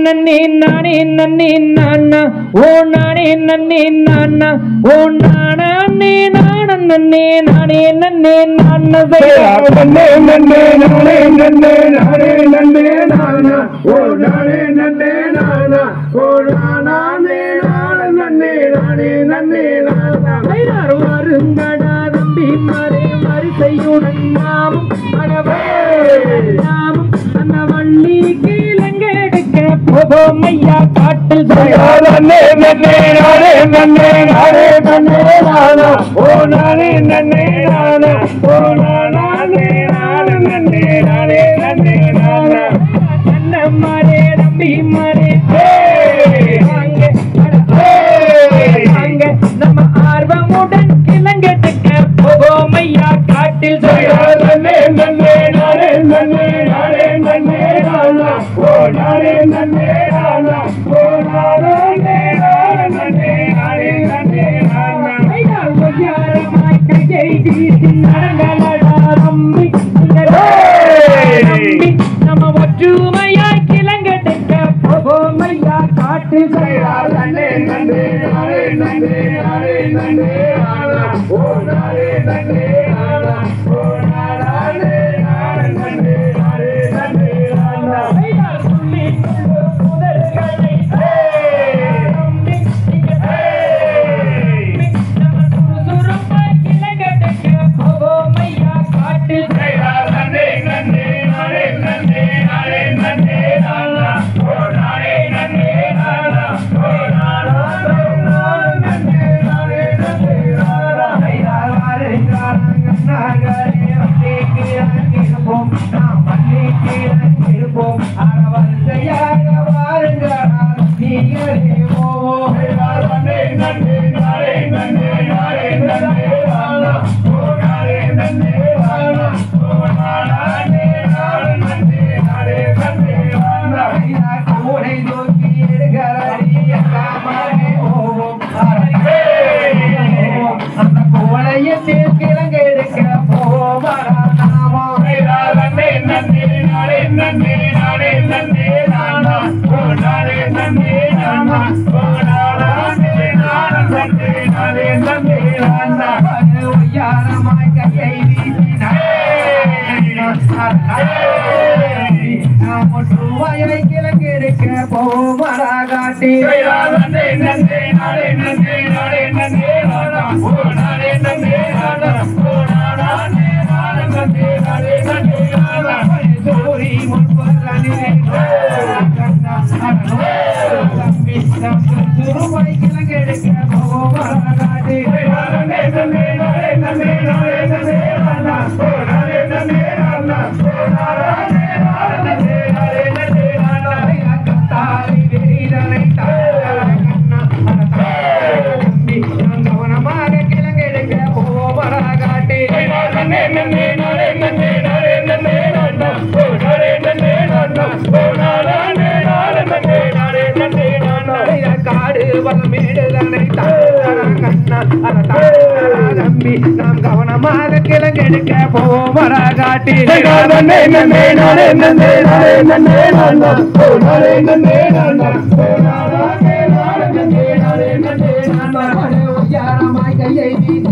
நன்னே நானே நன்னே நானா ஓ நானே நன்னே நானா ஓ நானே நானே நன்னே நானே நன்னே நானா நன்னே நன்னே நானே நன்னே நானே நன்னே நானா ஓ நானே நன்னே நானா ஓ நானே நானே நன்னே நானே நன்னே நானா வருங்கடா தம்பி மாறே வரிசையுடன் நாமும் நாமும் அந்த வள்ளி கீழங்கெடுக்க போவோம் ஐயா காட்டில் நன்னே நன்னே நானே நன்னே நானே நன்னே நானா ஓ நானே நன்னே நானா ஓ நானே நானே நன்னே நானே நன்னே நானா கண்ண மாறே தம்பி மாறே நம்ம ஆர்வமுடன் கிளங்கெடுக்க போவோம் ஐயா காட்டில் நன்னே நன்னே நானே நன்னே நானே நன்னே நானா ஓ நானே நன்னே நானா ஓ நானே நானே நன்னே நானே நன்னே நானா ஒய்யாரமாய் கையை வீசி நடங்களடா தம்பி நம்ம ஒற்றுமையாய் கிளங்கெடுக்க போவோம் ஐயா காட்டில் நன்னே நன்னே நானே நன்னே நானே நன்னே நானா ஓ நானே நன்னே நானா ஓ நானே நானே நன்னே நானே நன்னே நானா நாம் கவனமாக கிளங்கெடுக்க போவோம் காட்டி நன்னே நன்னே நானே நன்னே நானே நன்னே நானா ஓ நானே நன்னே நானா ஓ நானே நானே நன்னே நானே நன்னே நானா ஒய்யாரமாய் கையை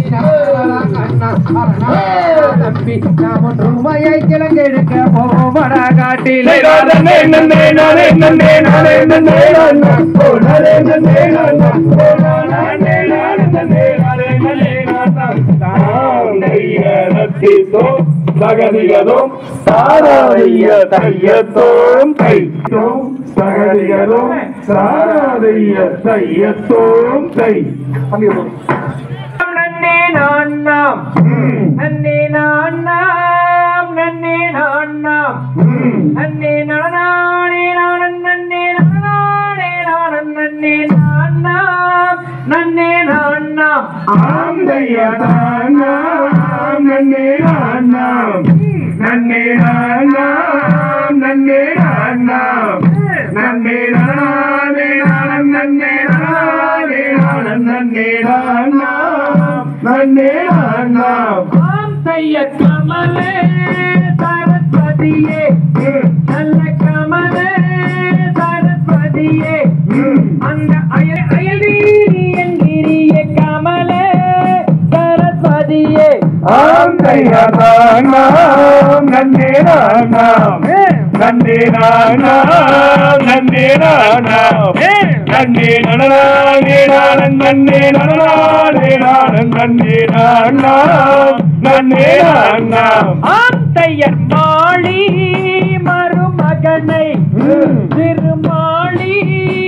தம்பி நாம் ஒற்றுமையை கிளங்கெடுக்க போவோம் காட்டில் நன்னே நன்னே நானே நன்னே நானே நன்னே நானா ஓ நானே நன்னே நானா ஓ நானே நானே நன்னே நானே நன்னே நானா தாங்கையதோ சகதிகதும் சாராதைய தையத்தோம் தைத்தோம் சகதிகதும் சாராதைய தையத்தோம் தை நன்னே நான்னாம் நன்னே நான்னாம் நன்னே நான்னாம் நன்னே நானே நானன் நன்னே நானே நானன் நன்னே நான்னாம் நன்னே நான்னாம் ஆந்தையதானாம் நன்னே நானாம் நன்னே நானாம் நன்னே நானாம் நன்னே நானே நானன் நன்னே நானே நானன் நன்னே நானாம் நன்னே நானாம் செய்ய கமலே சரஸ்வதியே நல்ல கமலே சரஸ்வதி அந்த அயல் வீதி என்கிறிய கமல சரஸ்வதியே ஆந்தையா நானாம் நன்னே நானாம் நன்னே நானாம் நன்னே நானாம் நன்னே நானானே நானன் நன்னே நானானே நானன் நன்னே நானாம் நன்னே நானாம் ஆந்தையர் மாளி மருமகனை திருமாளி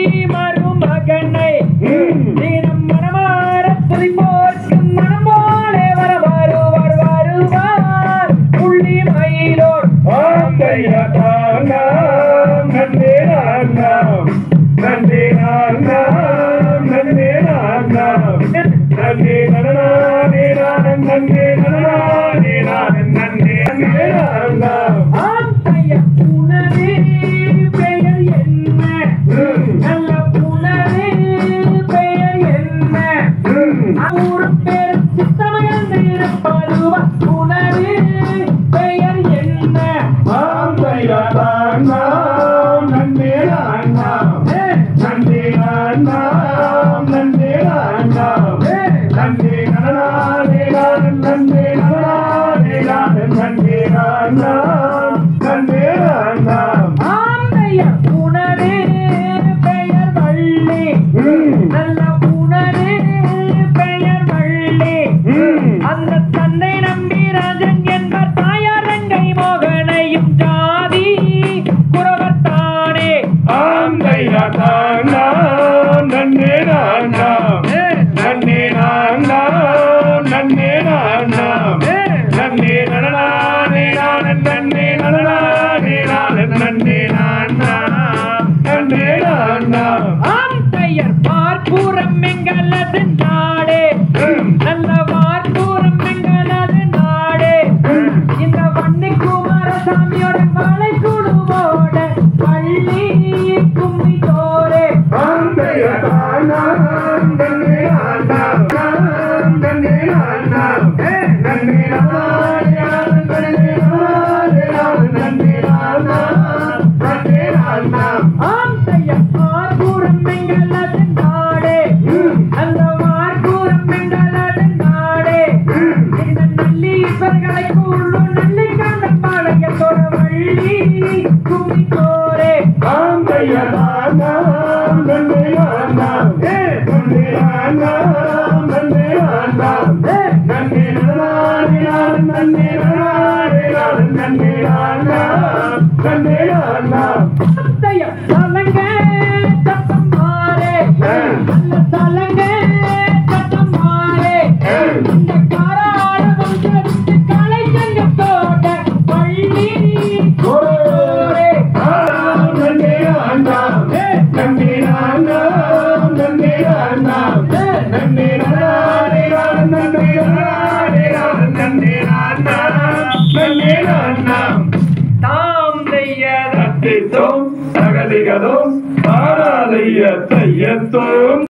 மருமகனை தினம் மனமார துதிப்போர்க்கு மனம் போலே வருவார் வருவார் புள்ளி மயிலோர் ஆந்தையா நானாம் நன்னே நானாம் நன்னே நானாம் நன்னே நானாம் நன்னே நானானே நானன் நன்னே நானானே நானன் நன்னே நானாம் ஆந்தையர் புனரே பெயர் என்ன நல்ல புனரே பெயர் என்ன ஊர் பேர் சித்தமயன் இருப்பதுவா புனரே பெயர் என்ன ஆந்தையா நானாம் நன்னே நானாம் நன்னே நானாம் நன்னே நானாம் நன்னே நானானே நானன் நன்னே நானானே நானன் நன்னே நானாம் நன்னே நானாம் ஆந்தையர் புனரே பெயர் வள்ளி நல்ல புனரே பெயர் வள்ளி அந்த தந்தை நம்பி ராஜன் என்பர் தாயார் ரங்கை மோகனையும் ஜாதி குறவத்தானே ஆந்தையா நானாம் நன்னே நானாம் நன்னே நானாம் நன்னே நானாம் நன்னே நானானே நானன் நன்னே நானானே நானன் நன்னே நானாம் நன்னே நானாம் ஆந்தையர் பார்ப்புறம் எங்களது நாடே நல்ல வார்ப்புறம் எங்களது நாடே இந்த வன்னி குமாரசாமியோட மலை குழுவோட பள்ளி கும்மி தோரே ஆந்தையா நானாம் நன்னே நானாம் நன்னே நானாம் நன்னே நானானே நானன் நன்னே நானானே நானன் நன்னே நானாம் நன்னே நானாம் ஆந்தையர் பார்ப்புறம் எங்களது நாடே அந்த வார்ப்புறம் எங்களது நாடே இந்த நல்லீஸ்வர்களை கூடும் நல்லிக்கண்ணன் பாளையத்தோட வள்ளி கும்மி தோரே ஆந்தையா நானாம் நன்னே நானாம் நன்னே நானாம் நன்னே நானாம் நன்னே நானானே நானன் நன்னே நானானே நானன் நன்னே நானாம் நன்னே நானாம் ஆந்தையர் சலங்க சத்தம் மாறே நல்ல சலங்க சத்தம் மாறே இந்த காராள வம்சத்து கலை சங்கத்தோட பள்ளி தோரே நன்னே நானாம் நன்னே நானாம் நன்னே நானாம் நன்னே நானானே நானன் நன்னே நானானே நானன் நன்னே நானாம் நன்னே நானாம் தாம் செய்ய தத்தித்தோம் தகதிகதோம் தாராதைய தையத்தோம்